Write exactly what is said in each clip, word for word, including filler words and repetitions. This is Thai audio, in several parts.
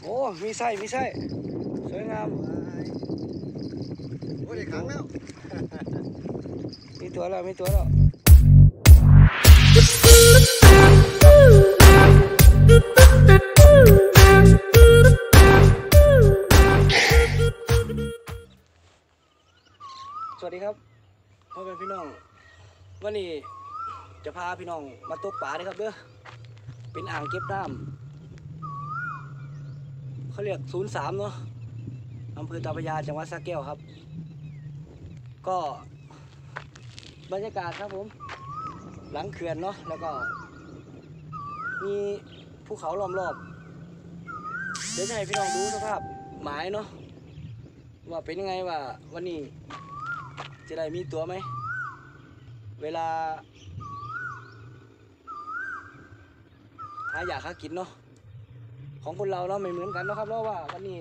โอ้มีไส้มีไส้สวยงามโอ้ได้ครั้งแล้วมีตัวแล้วมีตัวแล้วสวัสดีครับพ่อแม่พี่น้องวันนี้จะพาพี่น้องมาตกปลาเลยครับเด้อเป็นอ่างเก็บน้ำเขาเรียกศูนย์สามเนาะอำเภอตาพระยาจังหวัดสระแก้วครับก็บรรยากาศครับผมหลังเขื่อนเนาะแล้วก็มีภูเขาล้อมรอบเดี๋ยวจะให้พี่น้องดูสภาพหมายเนาะว่าเป็นยังไงว่าวันนี้จะได้มีตัวไหมเวลาหาอยากหากินเนาะของคนเราเนาะไม่เหมือนกันเนาะครับเพราะว่าวันนี้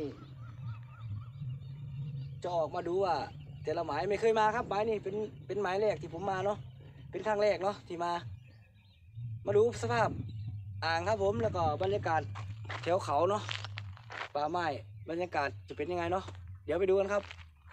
จะออกมาดูว่าแต่ละหมายไม่เคยมาครับหมายนี่เป็นเป็นหมายแรกที่ผมมาเนาะเป็นครั้งแรกเนาะที่มามาดูสภาพอ่างครับผมแล้วก็บรรยากาศแถวเขาเนาะป่าไม้บรรยากาศจะเป็นยังไงเนาะเดี๋ยวไปดูกันครับ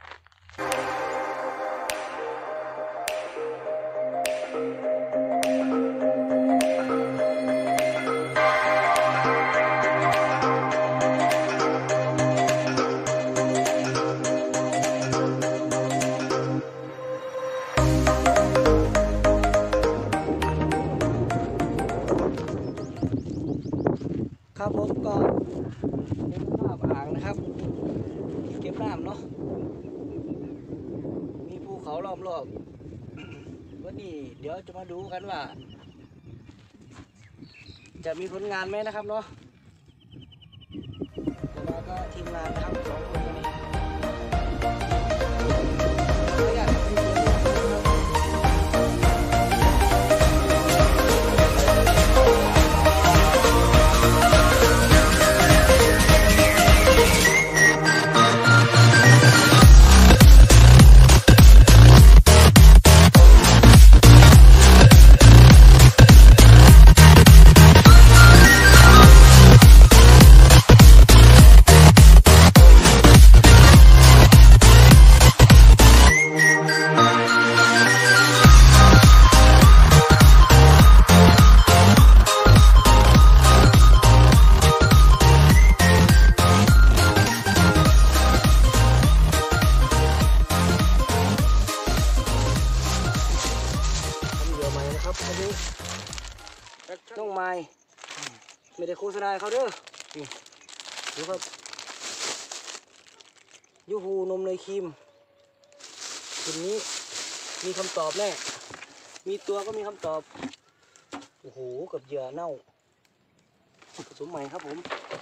ครับผมก็เป็นภาพอ่างนะครับเก็บน้ำเนาะมีภูเขาล้อมรอบวันนี้เดี๋ยวจะมาดูกันว่าจะมีผลงานไหมนะครับเนาะแล้วก็ทีมงานนะครับสองคนนี้น้องไม้ไม่ได้โฆษณาเขาเด้อนี่ดูครับยูฮูนมเนยครีมทีนี้มีคำตอบแน่มีตัวก็มีคำตอบโอ้โหกับเหยื่อเน่าผสมใหม่ครับผม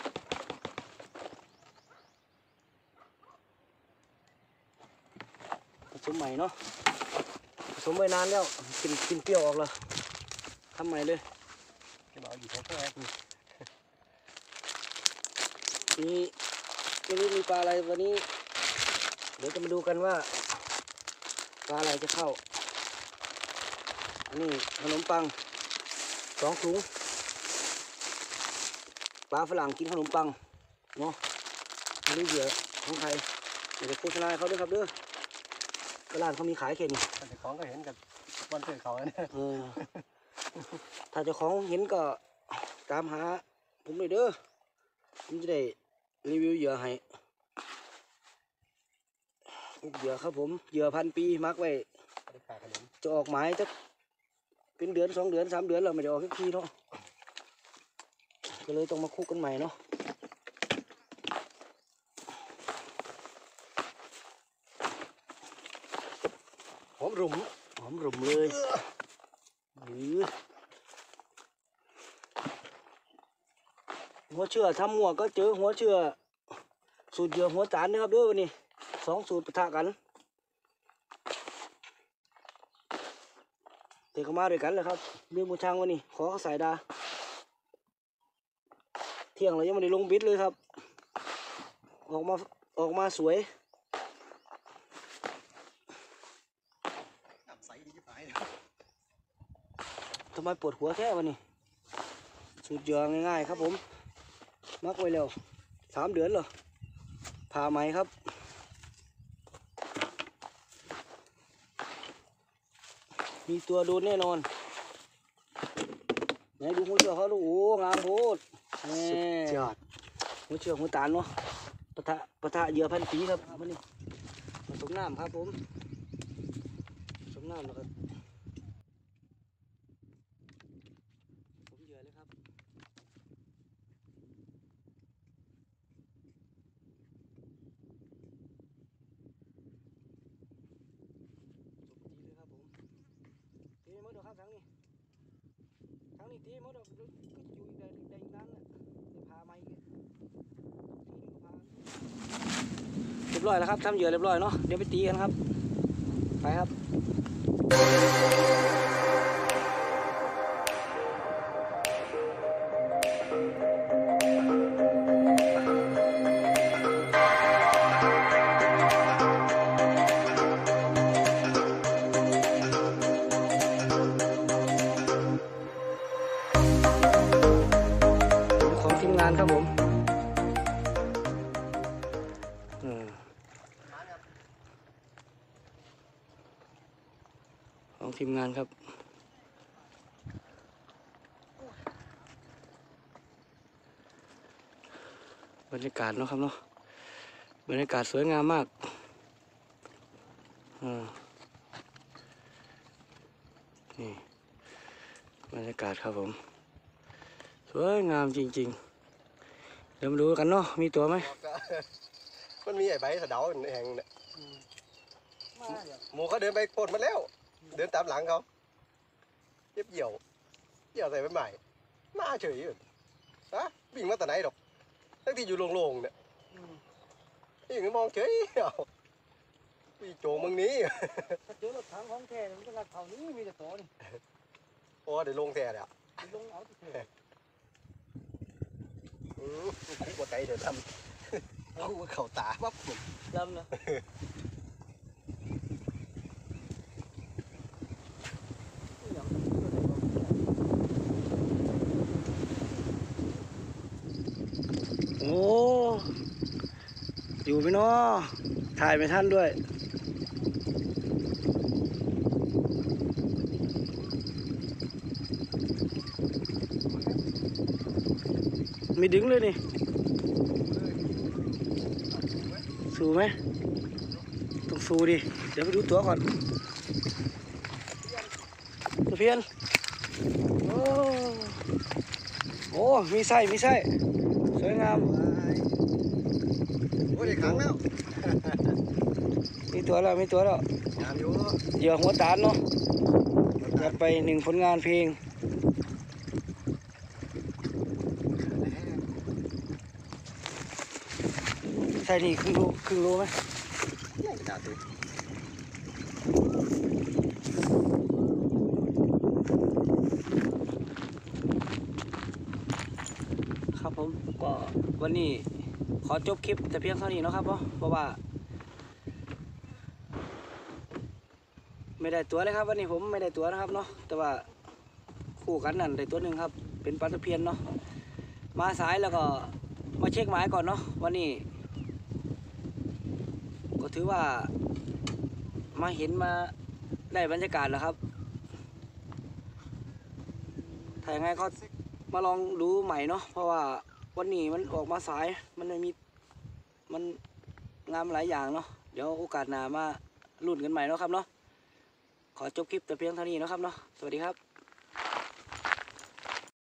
ผสมใหม่เนาะผสมไว้นานแล้วกินกินเปรี้ยวออกเลยทำใหม่เลยเราอยู่แค่แค่นี่วันนี้มีปลาอะไรวันนี้เดี๋ยวจะมาดูกันว่าปลาอะไรจะเข้าอันนี้ขนมปังสองถุงปลาฝรั่งกินขนมปังเนาะไม่รู้เหยื่อของใครเดี๋ยวโฆษณาเขาด้วยครับเด้อกระดานเขามีขายแค่นี้แต่ของก็เห็นกับวันเกิดเขาเนี่ยเออถ้าเจ้าของเห็นก็ตามหาผมเลยเด้อผมจะได้รีวิวเหยื่อให้เหยื่อครับผมเหยื่อพันปีมักไว้จะออกหมายจะเป็นเดือนสองเดือนสามเดือนเราไม่ได้ออกสักทีเนาะก็เลยต้องมาคุกกันใหม่เนาะหอมรุ่มหอมรุ่มเลยหรือหัวเชื่อทำหัวก็เจอหัวเชื่อสูตรเหยื่อหัวจานนะครับด้วยวันนี้สองสูตรปะทะกันเด็กก็มาด้วยกันเลยครับเรื่องมูช่างวันนี้ขอเขาสายดาเที่ยงเรายังไม่ได้ลงบิดเลยครับออกมาออกมาสวยทำไมปวดหัวแค่วันนี้สูตรเหยื่อง่ายๆครับผมมักไว้เร็วสสามเดือนเหรอผ่าไหมครับ มีตัวโดนแน่นอนไหนดูหัวเชือกเขาดูโอ้งามโพดสุดยอดหัวเชือกหัวตาลเนาะปะทะปะทะเหยื่อพันปีครับมันนี่ผสมน้ำครับผมผสมน้ำแล้วก็ผมเหยื่อเลยครับตีเลยครับผมตีหมดแล้วครับทั้งนี้ทั้งนี้ตีหมดแล้วก็อยู่ได้ได้อีกนานน่ะจะพามาอีกทีนึงก็พาเรียบร้อยแล้วครับทำเหยื่อเรียบร้อยเนาะเดี๋ยวไปตีกันครับไปครับของทีมงานครับผมอืมของทีมงานครับบรรยากาศเนาะครับเนาะบรรยากาศสวยงามมากอ่านี่บรรยากาศครับผมสวยงามจริงๆเดี๋ยวมาดูกันเนาะมีตัวไหมมันมีไอ้ใบสะเดาแห่งเนี่ยหมูเขาเดินไปปลดมาแล้ว เดินตามหลังเขาเย็บเหี่ยวเหี่ยวใส่ใบใหม่หน้าเฉยอยู่ฮะวิ่งมาแต่ไหนดอกทั้งที่อยู่โล่งๆเนี่ยวิ่งมองเฉยเอ้าวิ่งโจงมึงนี้ถ้าเจอรถถังของแท้มันจะรัดเท่านี้มีแต่ตัวนี่โอ้เดี๋ยวลงแท้เนี่ยลงเอาที่เถอะอืมคุกหัวใจเดี๋ยวทำเอาเข่าตาปั๊บหมดจำนะโอ้อยู่ไหมเนาะถ่ายไม่ทันด้วยมีดึงเลยนี่สู้ไหมต้องสู้ดิเดี๋ยวไปดูตัวก่อนตะเพียนโอ้โอ้มีไส้มีไส้สวยงามโอ้ยได้ครั้งแล้วมีตัวแล้วมีตัวแล้วงามอยู่เหยื่อหัวตาลเนาะจัดไปหนึ่งผลงานเพลงใช่นี่ครึ่งโลครึ่งโลไหมใหญ่ขนาดนี้ครับผมก็วันนี้ขอจบคลิปแต่เพียงเท่านี้เนาะครับเพราะว่า ไม่ได้ตัวเลยครับวันนี้ผมไม่ได้ตัวนะครับเนาะแต่ว่าคู่กันนั่นได้ตัวหนึ่งครับเป็นปลาตะเพียนเนาะมาสายแล้วก็มาเช็คหมายก่อนเนาะวันนี้ก็ถือว่ามาเห็นมาได้บรรยากาศแล้วครับถ้าอย่างไงก็มาลองดูใหม่เนาะเพราะว่าวันนี้มันออกมาสายมันไม่มีมันงามหลายอย่างเนาะเดี๋ยวโอกาสหน้ามาลุ้นกันใหม่เนาะครับเนาะขอจบคลิปแต่เพียงเท่านี้นะครับเนาะสวัสดีครับ